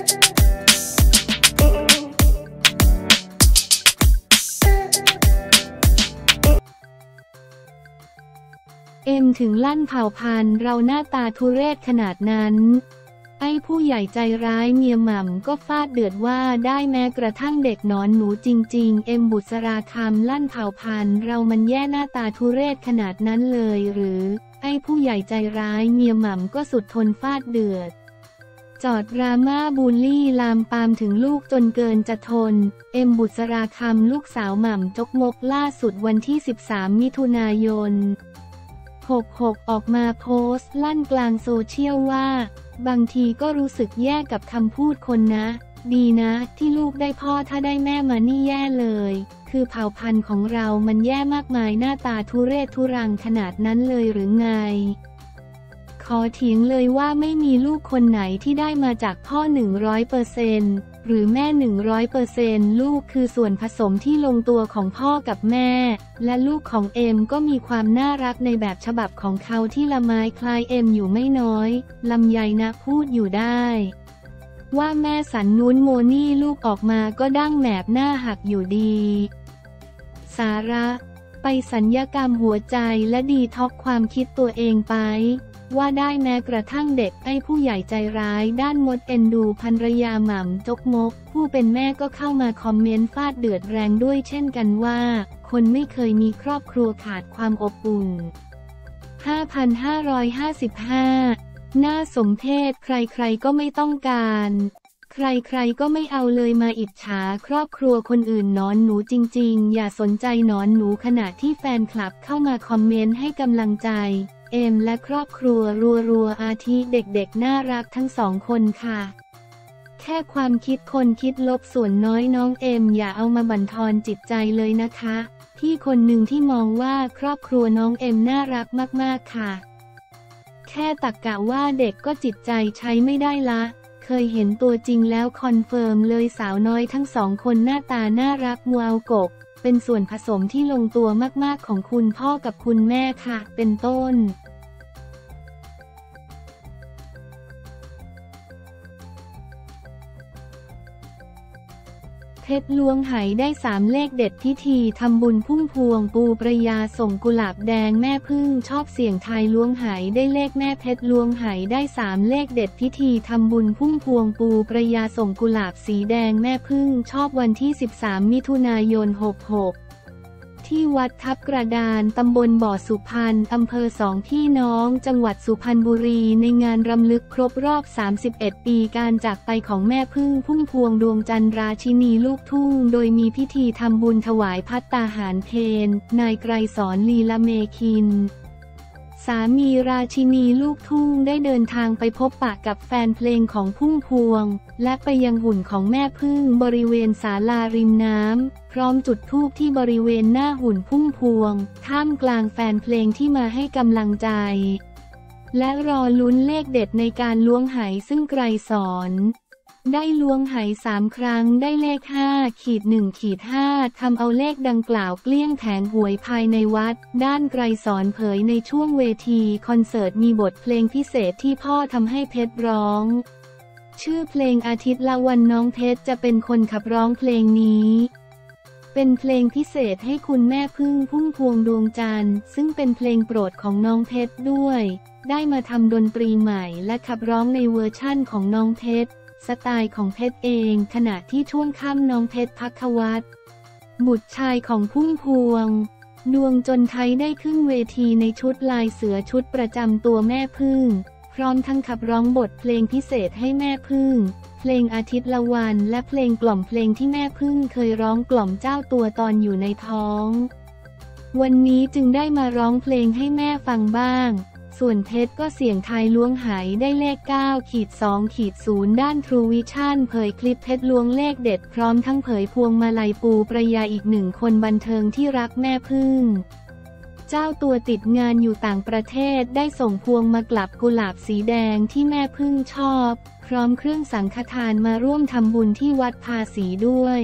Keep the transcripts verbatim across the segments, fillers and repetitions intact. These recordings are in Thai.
เอ็มถึงลั่นเผ่าพันธุ์เราหน้าตาทุเรศขนาดนั้นไอ้ผู้ใหญ่ใจร้ายเมียหม่ำก็ฟาดเดือดว่าได้แม้กระทั่งเด็กนอนหนูจริงๆเอ็มบุษราคำลั่นเผ่าพันธุ์เรามันแย่หน้าตาทุเรศขนาดนั้นเลยหรือไอ้ผู้ใหญ่ใจร้ายเมียหม่ำก็สุดทนฟาดเดือดจอดดราม่าบูลลี่ลามปามถึงลูกจนเกินจะทนเอ็มบุษราคำลูกสาวหม่ำจกมกล่าสุดวันที่สิบสามมิถุนายนหกหกออกมาโพสต์ลั่นกลางโซเชียลว่าบางทีก็รู้สึกแย่กับคำพูดคนนะดีนะที่ลูกได้พ่อถ้าได้แม่มานี่แย่เลยคือเผ่าพันธุ์ของเรามันแย่มากมายหน้าตาทุเรศทุรังขนาดนั้นเลยหรือไงขอเถียงเลยว่าไม่มีลูกคนไหนที่ได้มาจากพ่อ หนึ่งร้อยเปอร์เซ็นต์ หรือแม่ หนึ่งร้อยเปอร์เซ็นต์ ลูกคือส่วนผสมที่ลงตัวของพ่อกับแม่และลูกของเอ็มก็มีความน่ารักในแบบฉบับของเขาที่ละไม้คล้ายเอ็มอยู่ไม่น้อยลำไยนะพูดอยู่ได้ว่าแม่สันนุ้นโมนี่ลูกออกมาก็ดั้งแหนบหน้าหักอยู่ดีสาระไปสัญญกรรมหัวใจและดีท็อกความคิดตัวเองไปว่าได้แม้กระทั่งเด็กไอ้ผู้ใหญ่ใจร้ายด้านมดเอ็นดูภรรยาหม่ำจกมกผู้เป็นแม่ก็เข้ามาคอมเมนต์ฟาดเดือดแรงด้วยเช่นกันว่าคนไม่เคยมีครอบครัวขาดความอบอุ่น ห้าพันห้าร้อยห้าสิบห้า น่าสมเพชใครๆก็ไม่ต้องการใครๆก็ไม่เอาเลยมาอิจฉาครอบครัวคนอื่นนอนหนูจริงๆอย่าสนใจนอนหนูขณะที่แฟนคลับเข้ามาคอมเมนต์ให้กำลังใจเอ็มและครอบครัวรัวๆอาทิเด็กๆน่ารักทั้งสองคนค่ะแค่ความคิดคนคิดลบส่วนน้อยน้องเอ็มอย่าเอามาบั่นทอนจิตใจเลยนะคะพี่คนหนึ่งที่มองว่าครอบครัวน้องเอ็มน่ารักมากๆค่ะแค่ตักกะว่าเด็กก็จิตใจใช้ไม่ได้ละเคยเห็นตัวจริงแล้วคอนเฟิร์มเลยสาวน้อยทั้งสองคนหน้าตาน่ารักวาวกบเป็นส่วนผสมที่ลงตัวมากๆของคุณพ่อกับคุณแม่ค่ะเป็นต้นเพชรล้วงไหได้สามเลขเด็ดพิธีทำบุญพุ่มพวงปูประยาส่งกุหลาบแดงแม่พึ่งชอบเสี่ยงทายล้วงไหได้เลขแม่เพชรล้วงไหได้สามเลขเด็ดพิธีทำบุญพุ่มพวงปูประยาส่งกุหลาบสีแดงแม่พึ่งชอบวันที่สิบสามมิถุนายนหกหกที่วัดทับกระดานตำบลบ่อสุพรรณอำเภอสองพี่น้องจังหวัดสุพรรณบุรีในงานรำลึกครบรอบสามสิบเอ็ดปีการจากไปของแม่พึ่งพุ่มพวงดวงจันทร์ราชินีลูกทุ่งโดยมีพิธีทำบุญถวายภัตตาหารเพลนายไกรสอนลีละเมคินสามีราชินีลูกทุ่งได้เดินทางไปพบปะกับแฟนเพลงของพุ่มพวงและไปยังหุ่นของแม่พึ่งบริเวณศาลาริมน้ำพร้อมจุดธูปที่บริเวณหน้าหุ่นพุ่มพวงท่ามกลางแฟนเพลงที่มาให้กำลังใจและรอลุ้นเลขเด็ดในการล้วงไหซึ่งไกรสอนได้ล้วงไหสามครั้งได้เลขห้าขีดหนึ่งขีดห้าทำเอาเลขดังกล่าวเกลี้ยงแผงหวยภายในวัดด้านไกรสอนเผยในช่วงเวทีคอนเสิร์ตมีบทเพลงพิเศษที่พ่อทำให้เพชรร้องชื่อเพลงอาทิตย์ละวันน้องเพชรจะเป็นคนขับร้องเพลงนี้เป็นเพลงพิเศษให้คุณแม่พึ่งพุ่มพวงดวงจันทร์ซึ่งเป็นเพลงโปรดของน้องเพชรด้วยได้มาทำดนตรีใหม่และขับร้องในเวอร์ชั่นของน้องเพชรสไตล์ของเพชรเองขณะที่ช่วงค่ำน้องเพชรภัควัตรบุตรชายของพุ่มพวงดวงจนไทยได้ขึ้นเวทีในชุดลายเสือชุดประจำตัวแม่พึ่งพร้อมทั้งขับร้องบทเพลงพิเศษให้แม่พึ่งเพลงอาทิตย์ละวันและเพลงกล่อมเพลงที่แม่พึ่งเคยร้องกล่อมเจ้าตัวตอนอยู่ในท้องวันนี้จึงได้มาร้องเพลงให้แม่ฟังบ้างส่วนเพชรก็เสี่ยงทายล้วงไหได้เลข เก้าขีดสองขีดศูนย์ ด้าน True Vision เผยคลิปเพชรล้วงเลขเด็ดพร้อมทั้งเผยพวงมาลัยปูประยาอีกหนึ่งคนบันเทิงที่รักแม่พึ่งเจ้าตัวติดงานอยู่ต่างประเทศได้ส่งพวงมากลับกุหลาบสีแดงที่แม่พึ่งชอบพร้อมเครื่องสังฆทานมาร่วมทำบุญที่วัดภาษีด้วย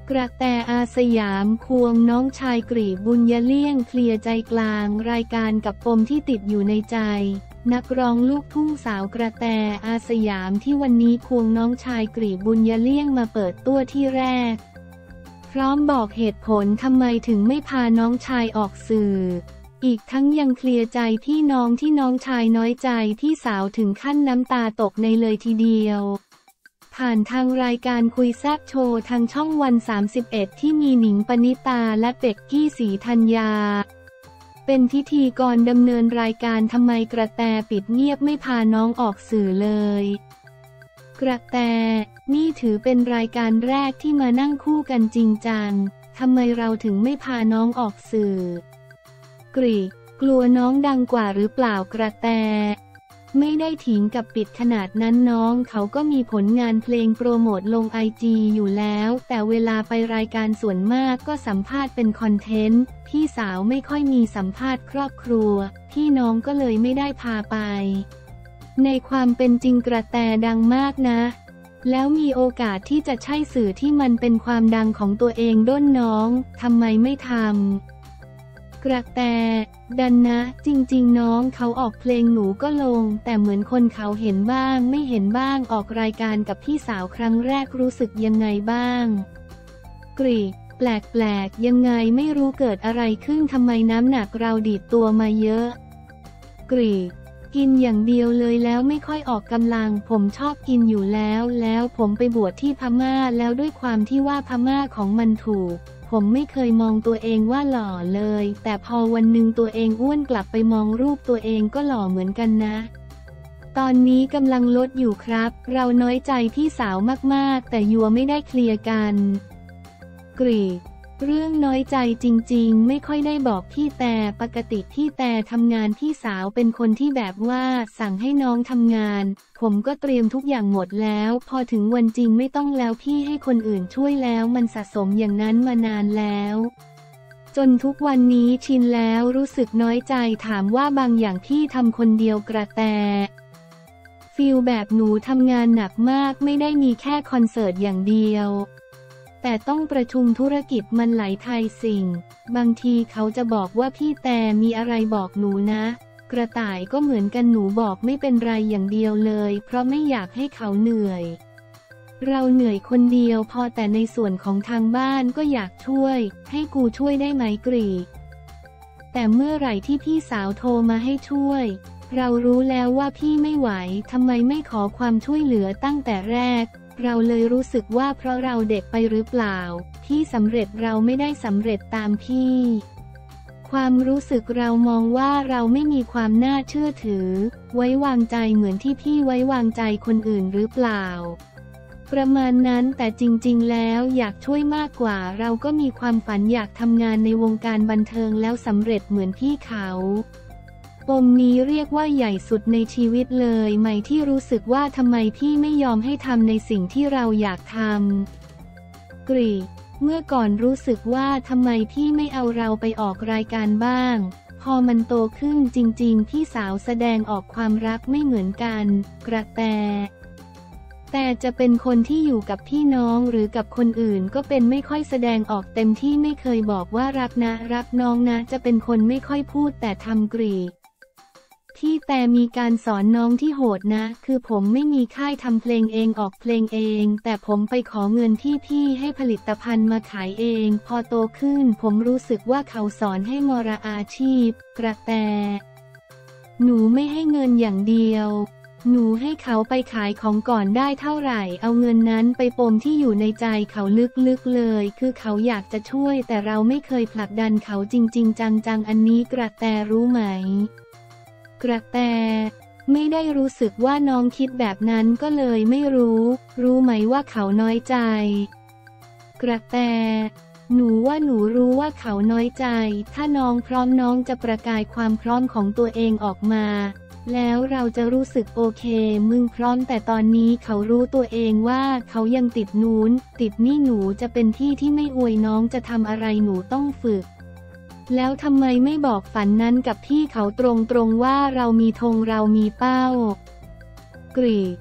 กระแตอาสยามควงน้องชายกรีบุญยเลี่ยงเคลียร์ใจกลางรายการกับปมที่ติดอยู่ในใจนักร้องลูกทุ่งสาวกระแตอาสยามที่วันนี้ควงน้องชายกรีบุญยเลี่ยงมาเปิดตัวที่แรกพร้อมบอกเหตุผลทำไมถึงไม่พาน้องชายออกสื่ออีกทั้งยังเคลียร์ใจพี่น้องที่น้องชายน้อยใจพี่สาวถึงขั้นน้ำตาตกในเลยทีเดียวผ่านทางรายการคุยแซ่บโชว์ทางช่องวันสามสิบเอ็ดที่มีหนิงปณิตาและเป็กกี้ศรีธัญญาเป็นพิธีกรดำเนินรายการทำไมกระแตปิดเงียบไม่พาน้องออกสื่อเลยกระแตนี่ถือเป็นรายการแรกที่มานั่งคู่กันจริงจังทำไมเราถึงไม่พาน้องออกสื่อกรีกลัวน้องดังกว่าหรือเปล่ากระแตไม่ได้ถิงกับปิดขนาดนั้นน้องเขาก็มีผลงานเพลงโปรโมทลงไอจีอยู่แล้วแต่เวลาไปรายการส่วนมากก็สัมภาษณ์เป็นคอนเทนต์พี่สาวไม่ค่อยมีสัมภาษณ์ครอบครัวพี่น้องก็เลยไม่ได้พาไปในความเป็นจริงกระแตดังมากนะแล้วมีโอกาสที่จะใช่สื่อที่มันเป็นความดังของตัวเองด้นน้องทำไมไม่ทำกระแตดันนะจริงๆน้องเขาออกเพลงหนูก็ลงแต่เหมือนคนเขาเห็นบ้างไม่เห็นบ้างออกรายการกับพี่สาวครั้งแรกรู้สึกยังไงบ้างกรีแปลกๆยังไงไม่รู้เกิดอะไรขึ้นทำไมน้ำหนักเราดีดตัวมาเยอะกรีกินอย่างเดียวเลยแล้วไม่ค่อยออกกำลังผมชอบกินอยู่แล้วแล้วผมไปบวชที่พม่าแล้วด้วยความที่ว่าพม่าของมันถูกผมไม่เคยมองตัวเองว่าหล่อเลยแต่พอวันหนึ่งตัวเองอ้วนกลับไปมองรูปตัวเองก็หล่อเหมือนกันนะตอนนี้กำลังลดอยู่ครับเราน้อยใจพี่สาวมากๆแต่ยัวไม่ได้เคลียร์กันกรีเรื่องน้อยใจจริงๆไม่ค่อยได้บอกพี่แต่ปกติพี่แต่ทำงานพี่สาวเป็นคนที่แบบว่าสั่งให้น้องทำงานผมก็เตรียมทุกอย่างหมดแล้วพอถึงวันจริงไม่ต้องแล้วพี่ให้คนอื่นช่วยแล้วมันสะสมอย่างนั้นมานานแล้วจนทุกวันนี้ชินแล้วรู้สึกน้อยใจถามว่าบางอย่างพี่ทำคนเดียวกระแตฟีลแบบหนูทำงานหนักมากไม่ได้มีแค่คอนเสิร์ตอย่างเดียวแต่ต้องประชุมธุรกิจมันหลายไทยสิ่งบางทีเขาจะบอกว่าพี่แต่มีอะไรบอกหนูนะกระต่ายก็เหมือนกันหนูบอกไม่เป็นไรอย่างเดียวเลยเพราะไม่อยากให้เขาเหนื่อยเราเหนื่อยคนเดียวพอแต่ในส่วนของทางบ้านก็อยากช่วยให้กูช่วยได้ไหมกรีแต่เมื่อไหร่ที่พี่สาวโทรมาให้ช่วยเรารู้แล้วว่าพี่ไม่ไหวทำไมไม่ขอความช่วยเหลือตั้งแต่แรกเราเลยรู้สึกว่าเพราะเราเด็กไปหรือเปล่าที่สำเร็จเราไม่ได้สำเร็จตามพี่ความรู้สึกเรามองว่าเราไม่มีความน่าเชื่อถือไว้วางใจเหมือนที่พี่ไว้วางใจคนอื่นหรือเปล่าประมาณนั้นแต่จริงๆแล้วอยากช่วยมากกว่าเราก็มีความฝันอยากทำงานในวงการบันเทิงแล้วสำเร็จเหมือนพี่เขาปมนี้เรียกว่าใหญ่สุดในชีวิตเลยไหมที่รู้สึกว่าทำไมพี่ไม่ยอมให้ทำในสิ่งที่เราอยากทำกรีเมื่อก่อนรู้สึกว่าทำไมพี่ไม่เอาเราไปออกรายการบ้างพอมันโตขึ้นจริงๆพี่สาวแสดงออกความรักไม่เหมือนกันกระแตแต่จะเป็นคนที่อยู่กับพี่น้องหรือกับคนอื่นก็เป็นไม่ค่อยแสดงออกเต็มที่ไม่เคยบอกว่ารักนะรักน้องนะจะเป็นคนไม่ค่อยพูดแต่ทำกรีที่แต่มีการสอนน้องที่โหดนะคือผมไม่มีค่ายทำเพลงเองออกเพลงเองแต่ผมไปขอเงินที่พี่ให้ผลิตภัณฑ์มาขายเองพอโตขึ้นผมรู้สึกว่าเขาสอนให้มรอาชีพกระแตหนูไม่ให้เงินอย่างเดียวหนูให้เขาไปขายของก่อนได้เท่าไหร่เอาเงินนั้นไปปมที่อยู่ในใจเขาลึกๆเลยคือเขาอยากจะช่วยแต่เราไม่เคยผลักดันเขาจริงๆจังๆอันนี้กระแตรู้ไหมกระแตไม่ได้รู้สึกว่าน้องคิดแบบนั้นก็เลยไม่รู้รู้ไหมว่าเขาน้อยใจกระแตหนูว่าหนูรู้ว่าเขาน้อยใจถ้าน้องพร้อมน้องจะประกายความพร้อมของตัวเองออกมาแล้วเราจะรู้สึกโอเคมึงพร้อมแต่ตอนนี้เขารู้ตัวเองว่าเขายังติดนู้นติดนี่หนูจะเป็นที่ที่ไม่อวยน้องจะทำอะไรหนูต้องฝึกแล้วทำไมไม่บอกฝันนั้นกับพี่เขาตรงๆว่าเรามีธงเรามีเป้ากรีเค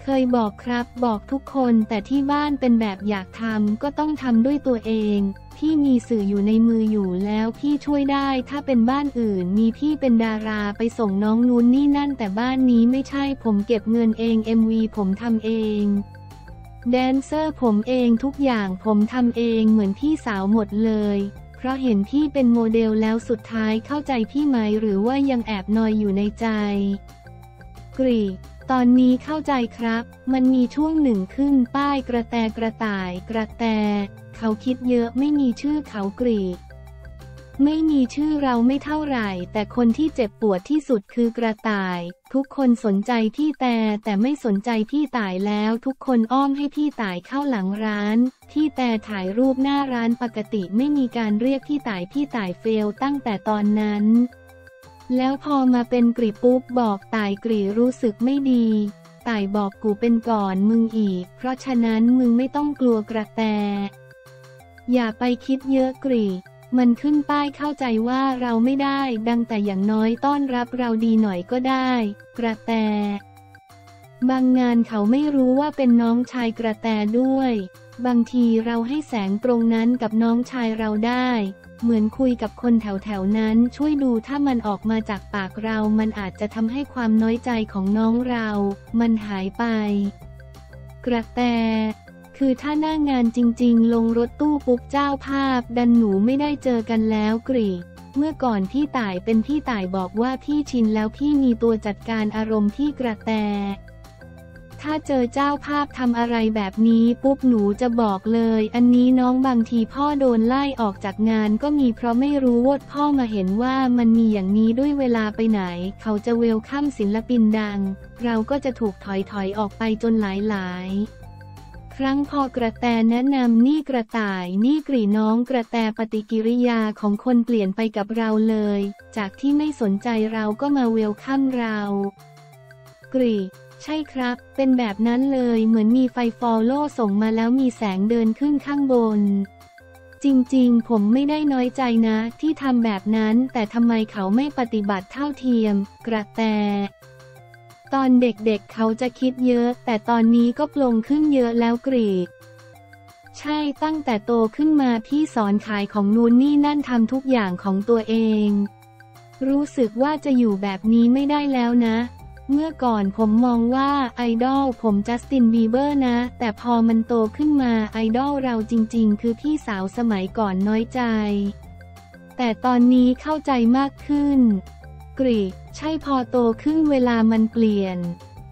เคยบอกครับบอกทุกคนแต่ที่บ้านเป็นแบบอยากทำก็ต้องทำด้วยตัวเองพี่มีสื่ออยู่ในมืออยู่แล้วพี่ช่วยได้ถ้าเป็นบ้านอื่นมีพี่เป็นดาราไปส่งน้องนู้นนี่นั่นแต่บ้านนี้ไม่ใช่ผมเก็บเงินเอง เอ็ม วี ผมทำเองแดนเซอร์ผมเองทุกอย่างผมทำเองเหมือนพี่สาวหมดเลยเพราะเห็นพี่เป็นโมเดลแล้วสุดท้ายเข้าใจพี่ไหมหรือว่ายังแอบนอยอยู่ในใจกรีตอนนี้เข้าใจครับมันมีช่วงหนึ่งขึ้นป้ายกระแตกระต่ายกระแตเขาคิดเยอะไม่มีชื่อเขากรีไม่มีชื่อเราไม่เท่าไหร่แต่คนที่เจ็บปวดที่สุดคือกระต่ายทุกคนสนใจพี่แต่แต่ไม่สนใจพี่ต่ายแล้วทุกคนอ้อมให้พี่ต่ายเข้าหลังร้านพี่แต่ถ่ายรูปหน้าร้านปกติไม่มีการเรียกพี่ต่ายพี่ต่ายเฟลตั้งแต่ตอนนั้นแล้วพอมาเป็นกรีปุ๊บบอกต่ายกรีรู้สึกไม่ดีต่ายบอกกูเป็นก่อนมึงอีกเพราะฉะนั้นมึงไม่ต้องกลัวกระแตอย่าไปคิดเยอะกรีมันขึ้นป้ายเข้าใจว่าเราไม่ได้ดังแต่อย่างน้อยต้อนรับเราดีหน่อยก็ได้กระแตบางงานเขาไม่รู้ว่าเป็นน้องชายกระแตด้วยบางทีเราให้แสงตรงนั้นกับน้องชายเราได้เหมือนคุยกับคนแถวๆนั้นช่วยดูถ้ามันออกมาจากปากเรามันอาจจะทำให้ความน้อยใจของน้องเรามันหายไปกระแตคือถ้าหน้างานจริงๆลงรถตู้ปุ๊บเจ้าภาพดันหนูไม่ได้เจอกันแล้วกรีเมื่อก่อนพี่ต่ายเป็นพี่ต่ายบอกว่าพี่ชินแล้วพี่มีตัวจัดการอารมณ์ที่กระแตถ้าเจอเจ้าภาพทำอะไรแบบนี้ปุ๊บหนูจะบอกเลยอันนี้น้องบางทีพ่อโดนไล่ออกจากงานก็มีเพราะไม่รู้ว่าพ่อมาเห็นว่ามันมีอย่างนี้ด้วยเวลาไปไหนเขาจะเวลคัมศิลปินดังเราก็จะถูกถอยถอยออกไปจนหลายๆครั้งพอกระแตแนะนำนี่กระต่ายนี่กรีน้องกระแตปฏิกิริยาของคนเปลี่ยนไปกับเราเลยจากที่ไม่สนใจเราก็มาเวลคัมเรากรีใช่ครับเป็นแบบนั้นเลยเหมือนมีไฟฟอลโล่ส่งมาแล้วมีแสงเดินขึ้นข้างบนจริงๆผมไม่ได้น้อยใจนะที่ทำแบบนั้นแต่ทำไมเขาไม่ปฏิบัติเท่าเทียมกระแตตอนเด็กๆ เเขาจะคิดเยอะแต่ตอนนี้ก็ปลงขึ้นเยอะแล้วกรีดใช่ตั้งแต่โตขึ้นมาพี่สอนขายของนู่นนี่นั่นทำทุกอย่างของตัวเองรู้สึกว่าจะอยู่แบบนี้ไม่ได้แล้วนะเมื่อก่อนผมมองว่าไอดอลผมจัสตินบีเบอร์นะแต่พอมันโตขึ้นมาไอดอลเราจริงๆคือพี่สาวสมัยก่อนน้อยใจแต่ตอนนี้เข้าใจมากขึ้นกรีใช่พอโตขึ้นเวลามันเปลี่ยน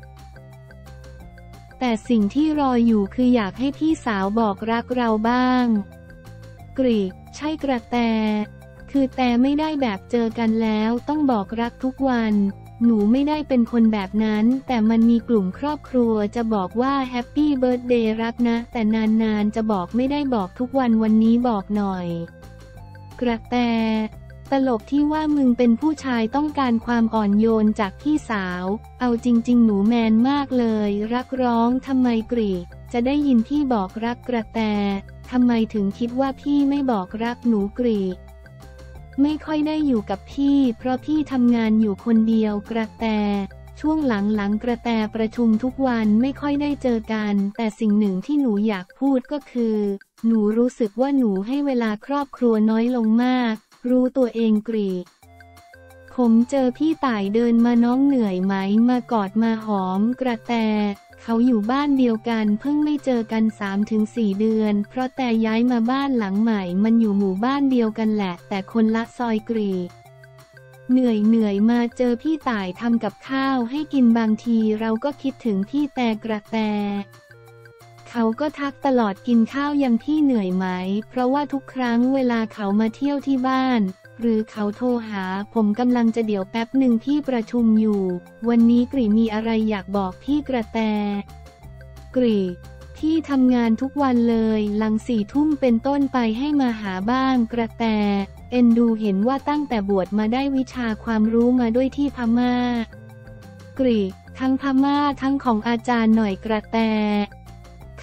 แต่สิ่งที่รออยู่คืออยากให้พี่สาวบอกรักเราบ้างกรีใช่กระแตคือแต่ไม่ได้แบบเจอกันแล้วต้องบอกรักทุกวันหนูไม่ได้เป็นคนแบบนั้นแต่มันมีกลุ่มครอบครัวจะบอกว่าแฮปปี้เบิร์ธเดย์รักนะแต่นานๆจะบอกไม่ได้บอกทุกวันวันนี้บอกหน่อยกระแตตลกที่ว่ามึงเป็นผู้ชายต้องการความอ่อนโยนจากพี่สาวเอาจริงๆหนูแมนมากเลยรักร้องทำไมกรีจะได้ยินพี่บอกรักกระแตทำไมถึงคิดว่าพี่ไม่บอกรักหนูกรีไม่ค่อยได้อยู่กับพี่เพราะพี่ทำงานอยู่คนเดียวกระแตช่วงหลังๆกระแตประชุมทุกวันไม่ค่อยได้เจอกันแต่สิ่งหนึ่งที่หนูอยากพูดก็คือหนูรู้สึกว่าหนูให้เวลาครอบครัวน้อยลงมากรู้ตัวเองกรีผมเจอพี่ต่ายเดินมาน้องเหนื่อยไหมมากอดมาหอมกระแตเขาอยู่บ้านเดียวกันเพิ่งไม่เจอกัน สามถึงสี่ เดือนเพราะแต่ย้ายมาบ้านหลังใหม่มันอยู่หมู่บ้านเดียวกันแหละแต่คนละซอยกรีเหนื่อยเหนื่อยมาเจอพี่ต่ายทำกับข้าวให้กินบางทีเราก็คิดถึงพี่แต่กระแตเขาก็ทักตลอดกินข้าวยังพี่เหนื่อยไหมเพราะว่าทุกครั้งเวลาเขามาเที่ยวที่บ้านหรือเขาโทรหาผมกำลังจะเดี๋ยวแป๊บหนึ่งพี่ประชุมอยู่วันนี้กรีมีอะไรอยากบอกพี่กระแตกรีพี่ทำงานทุกวันเลยหลังสี่ทุ่มเป็นต้นไปให้มาหาบ้างกระแตเอ็นดูเห็นว่าตั้งแต่บวชมาได้วิชาความรู้มาด้วยที่พม่ากรีทั้งพม่าทั้งของอาจารย์หน่อยกระแต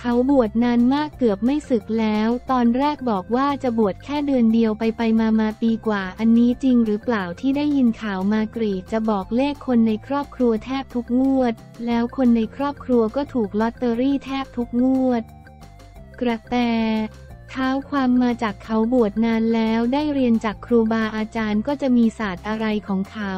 เขาบวชนานมากเกือบไม่สึกแล้วตอนแรกบอกว่าจะบวชแค่เดือนเดียวไปไปมามาปีกว่าอันนี้จริงหรือเปล่าที่ได้ยินข่าวมากรีดจะบอกเลขคนในครอบครัวแทบทุกงวดแล้วคนในครอบครัวก็ถูกลอตเตอรี่แทบทุกงวดกระแตเท้าความมาจากเขาบวชนานแล้วได้เรียนจากครูบาอาจารย์ก็จะมีศาสตร์อะไรของเขา